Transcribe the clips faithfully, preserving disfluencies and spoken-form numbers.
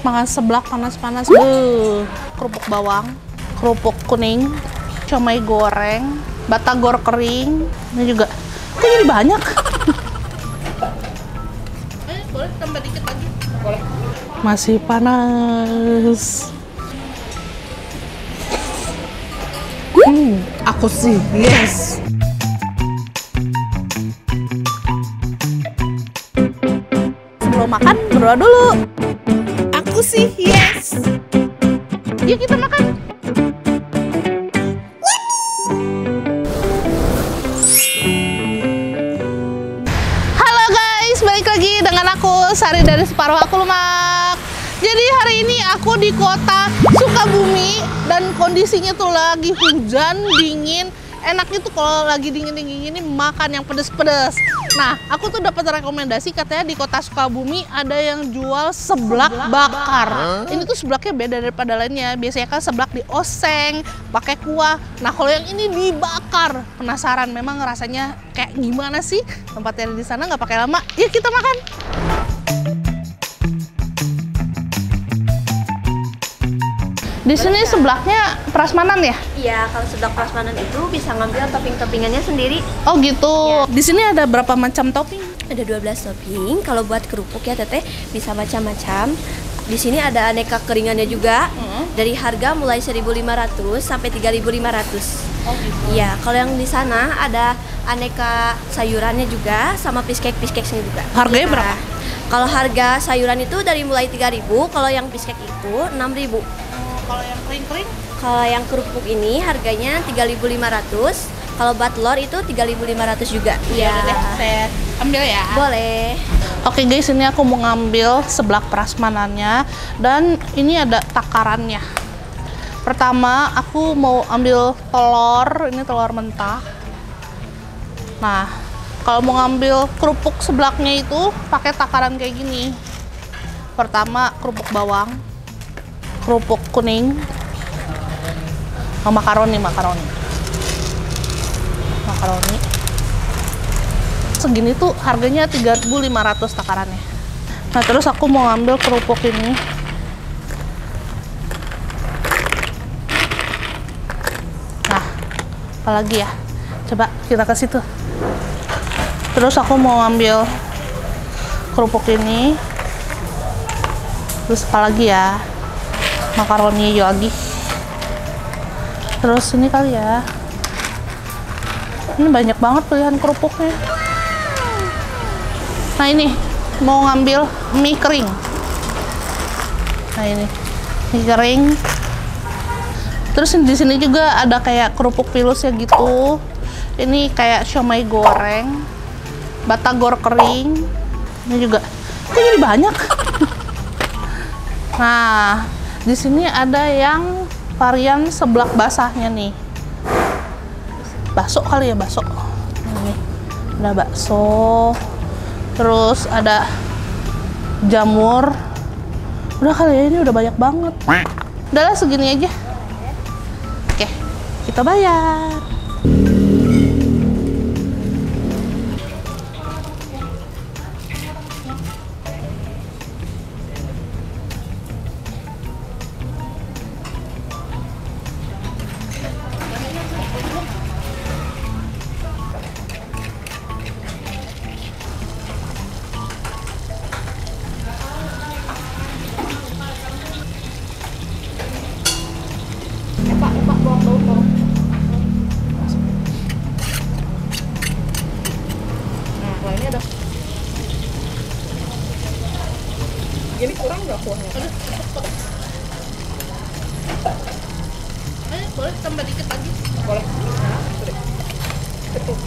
makan seblak panas-panas. Beuh, kerupuk bawang, kerupuk kuning, comai goreng, batagor kering. Ini juga. Kok jadi banyak? Eh, boleh tambah dikit lagi? Boleh. Masih panas. Hmm, aku sih yes. Sebelum makan berdoa dulu. Aku sih yes. Yuk kita makan. Halo guys, balik lagi dengan aku Sari dari Separuh Aku Lumak. Jadi hari ini aku di kota Sukabumi dan kondisinya tuh lagi hujan, dingin. Enaknya tuh kalau lagi dingin-dingin ini makan yang pedes-pedes. Nah, aku tuh dapat rekomendasi katanya di kota Sukabumi ada yang jual seblak bakar. Ini tuh seblaknya beda daripada lainnya. Biasanya kan seblak dioseng, pakai kuah. Nah, kalau yang ini dibakar. Penasaran memang rasanya kayak gimana sih? Tempatnya di sana nggak pakai lama. Yuk kita makan. Di sini seblaknya prasmanan ya? Iya, kalau seblak prasmanan itu bisa ngambil topping-toppingannya sendiri. Oh gitu. Ya. Di sini ada berapa macam topping? Ada dua belas topping. Kalau buat kerupuk ya Teteh bisa macam-macam. Di sini ada aneka keringannya juga. Hmm. Dari harga mulai seribu lima ratus sampai tiga ribu lima ratus. Oh gitu. Iya, kalau yang di sana ada aneka sayurannya juga sama piskek-piskeknya juga. Harganya Ya. berapa? Kalau harga sayuran itu dari mulai tiga ribu, kalau yang piskek itu enam ribu. Kalau yang kering-kering? Kalau yang kerupuk ini harganya tiga ribu lima ratus. Kalau buat telur itu tiga ribu lima ratus juga. Iya, deh, saya ambil ya. Boleh. Oke guys, ini aku mau ngambil seblak prasmanannya dan ini ada takarannya. Pertama, aku mau ambil telur, ini telur mentah. Nah, kalau mau ngambil kerupuk seblaknya itu pakai takaran kayak gini. Pertama, kerupuk bawang, kerupuk kuning, oh, makaroni, makaroni, makaroni. Segini tuh harganya tiga ribu lima ratus takarannya. Nah, terus aku mau ambil kerupuk ini. Nah, apalagi ya? Coba kita ke situ. Terus aku mau ambil kerupuk ini. Terus apa lagi ya? Makaroni lagi. Terus ini kali ya. Ini banyak banget pilihan kerupuknya. Nah, ini mau ngambil mie kering. Nah, ini mie kering. Terus di sini juga ada kayak kerupuk pilusnya gitu. Ini kayak siomay goreng, batagor kering. Ini juga. Kok jadi banyak? Nah, di sini ada yang varian seblak basahnya nih. Bakso kali ya, bakso. Ini ada bakso. Terus ada jamur. Udah kali ya, ini udah banyak banget. Udahlah segini aja. Oke, kita bayar. Jadi kurang nggak kuahnya? Eh, boleh tambah dikit lagi? Boleh. Nah, sudah. Betul.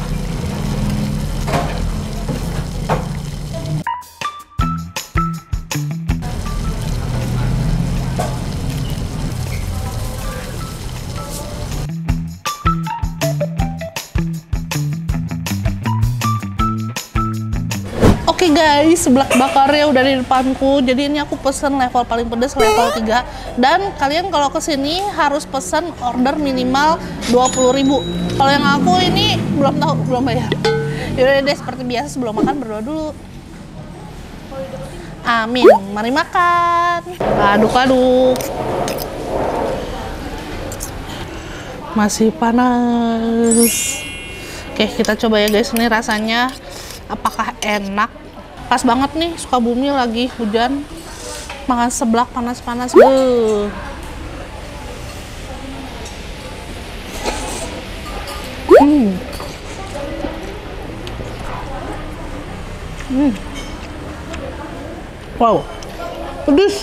Oke guys, seblak bakarnya udah di depanku. Jadi ini aku pesen level paling pedas, level tiga. Dan kalian kalau kesini harus pesen order minimal dua puluh ribu. Kalau yang aku ini belum tahu, belum bayar. Yaudah deh, seperti biasa sebelum makan berdoa dulu. Amin. Mari makan. Aduk-aduk. Masih panas. Oke, kita coba ya guys, ini rasanya apakah enak. Pas banget nih, Sukabumi lagi hujan, makan seblak panas-panas. Beuh. Hmm. Hmm. Wow, pedes.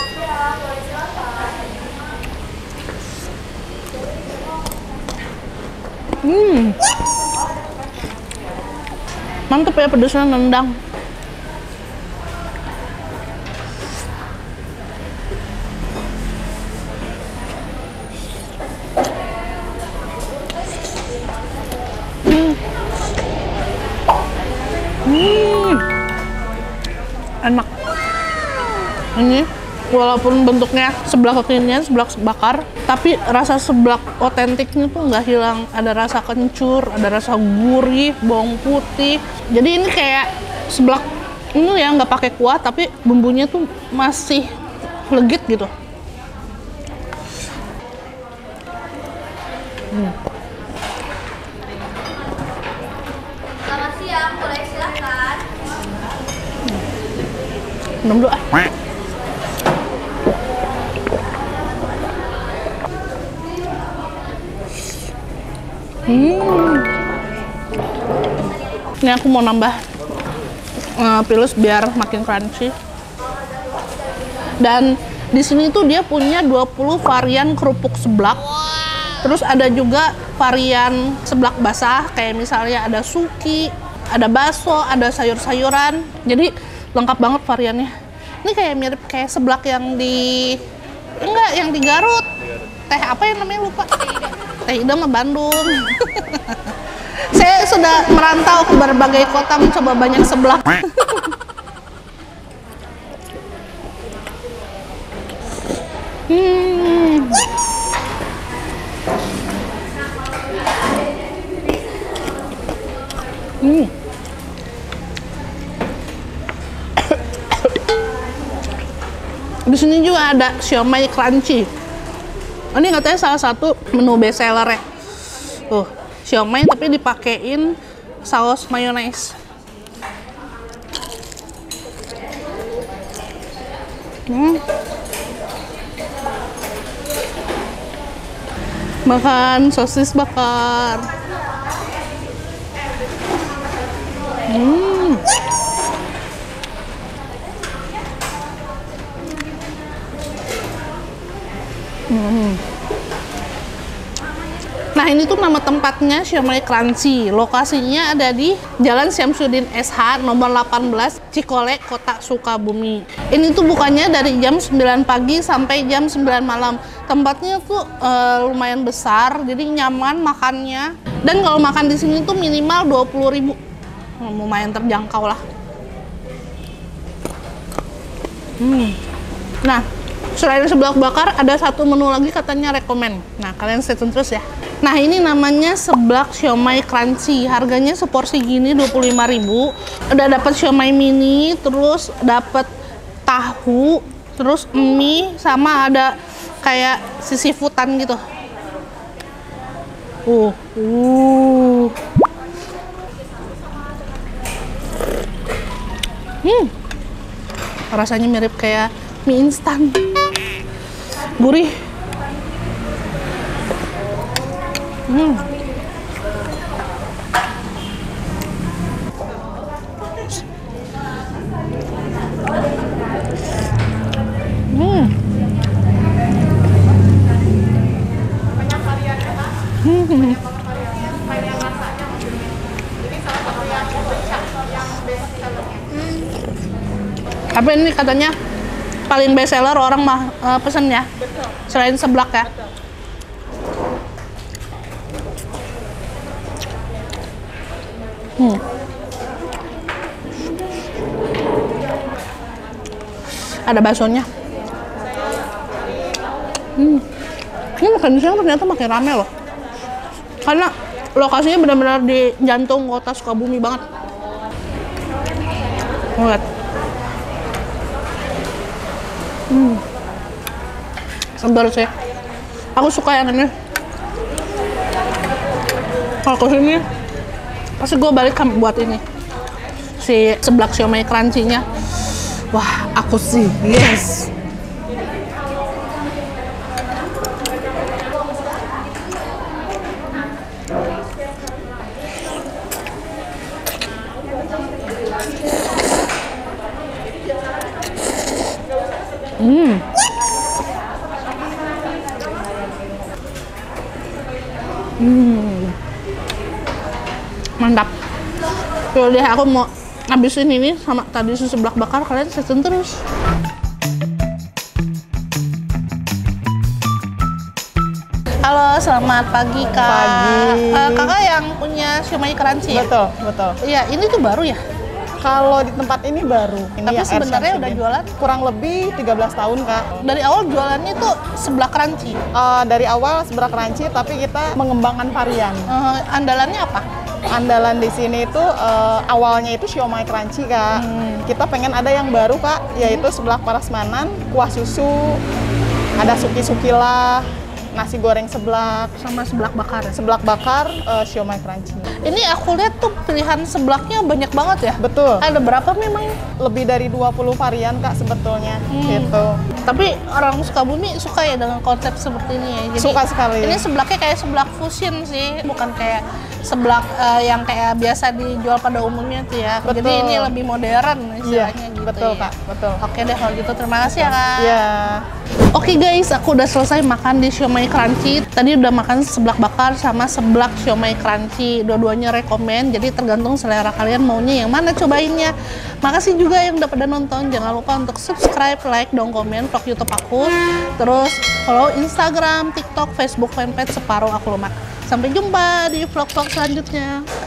Hmm. Mantep ya, pedesnya nendang. Hmm. Hmm. Enak. Ini walaupun bentuknya seblak kekinian, seblak bakar, tapi rasa seblak otentiknya tuh nggak hilang. Ada rasa kencur, ada rasa gurih, bawang putih. Jadi ini kayak seblak ini ya, nggak pakai kuah, tapi bumbunya tuh masih legit gitu. Hmm. Selamat siang, boleh silakan. Minum dulu ah. Hmm. Ini aku mau nambah uh, pilus biar makin crunchy. Dan di sini tuh dia punya dua puluh varian kerupuk seblak. Terus ada juga varian seblak basah, kayak misalnya ada suki, ada bakso, ada sayur-sayuran. Jadi lengkap banget variannya. Ini kayak mirip kayak seblak yang di enggak, yang di Garut. Teh apa yang namanya lupa? Teh Ida mah Bandung. Saya sudah merantau ke berbagai kota mencoba banyak seblak. hmm. Hmm. Di sini juga ada siomay crunchy. Ini katanya salah satu menu best seller ya. Tuh, siomay tapi dipakein saus mayones. Hmm. Makan sosis bakar. Hmm. Hmm. Nah ini tuh nama tempatnya Siomay Crunchy. Lokasinya ada di Jalan Syamsuddin S H nomor delapan belas Cikole, Kota Sukabumi. Ini tuh bukannya dari jam sembilan pagi sampai jam sembilan malam. Tempatnya tuh uh, lumayan besar, jadi nyaman makannya. Dan kalau makan di sini tuh minimal dua puluh ribu. Lumayan terjangkau lah. Hmm. Nah, selain seblak bakar, ada satu menu lagi katanya rekomen. Nah, kalian stay tune terus ya. Nah, ini namanya seblak siomay crunchy. Harganya seporsi gini dua puluh lima ribu. Udah dapat siomay mini, terus dapat tahu, terus mie, sama ada kayak sisifutan gitu. Uh, uh. Hmm. Rasanya mirip kayak mie instan. Gurih. Hmm. Hmm. Hmm. Apa ini katanya paling best seller orang mah uh, pesen ya? Betul. Selain seblak ya? Betul. Hmm. Ada baksonya. Hmm. Ini makan di sini ternyata makin rame loh. Karena lokasinya benar-benar di jantung kota Sukabumi banget. Lihat. Hmm. Segar sih. Aku suka yang ini. Kalau ke sini pasti gue balik buat ini. Si seblak siomay crunchy-nya. Wah, aku sih yes. Hmm. Hmm. Mantap. Yaudah deh, aku mau habisin ini sama tadi susu seblak bakar, kalian stay terus. Halo, selamat pagi Kak. Pagi. Eh, kakak yang punya siomay crunchy ya? Betul, betul. Iya, ini tuh baru ya? Kalau di tempat ini baru. Ini Tapi yang sebenarnya Air udah Syamsuddin. jualan? Kurang lebih tiga belas tahun, Kak. Dari awal jualannya tuh seblak crunchy. Eh, dari awal seblak crunchy, tapi kita mengembangkan varian. Eh, andalannya apa? Andalan di sini itu eh, awalnya itu siomay crunchy, Kak. Hmm. Kita pengen ada yang baru, Kak, yaitu seblak prasmanan, kuah susu, ada suki-sukilah, nasi goreng seblak, Sama seblak bakar ya? seblak bakar, eh, siomay crunchy. Ini aku lihat tuh pilihan seblaknya banyak banget ya? Betul. Ada berapa memang? Lebih dari dua puluh varian, Kak, sebetulnya. Hmm. Gitu. Tapi orang Sukabumi suka ya dengan konsep seperti ini ya? Jadi, Suka sekali. Ini seblaknya kayak seblak fusion sih, bukan kayak seblak eh, yang kayak biasa dijual pada umumnya tuh ya. Betul. Jadi ini lebih modern Iya, istilahnya gitu betul, ya. Kak. Betul. Oke deh kalau gitu, terima kasih ya Kak. Iya. Oke guys, aku udah selesai makan di siomay crunchy. Tadi udah makan seblak bakar sama seblak siomay crunchy. Dua-duanya rekomen, jadi tergantung selera kalian maunya yang mana cobainnya. Makasih juga yang udah pada nonton. Jangan lupa untuk subscribe, like, dan komen vlog YouTube aku. Terus follow Instagram, TikTok, Facebook fanpage Separuh Aku Lemak. Sampai jumpa di vlog-vlog selanjutnya.